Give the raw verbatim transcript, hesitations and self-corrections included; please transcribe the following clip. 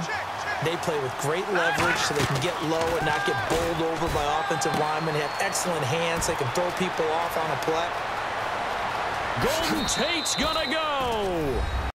They play with great leverage so they can get low and not get bowled over by offensive linemen. They have excellent hands. They can throw people off on a play. Golden Tate's gonna go.